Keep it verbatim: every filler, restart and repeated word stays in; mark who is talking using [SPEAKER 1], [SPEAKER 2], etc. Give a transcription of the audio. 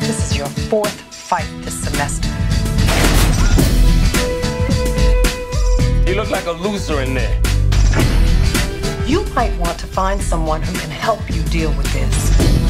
[SPEAKER 1] This is your fourth fight this semester.
[SPEAKER 2] You look like a loser in there.
[SPEAKER 1] You might want to find someone who can help you deal with this.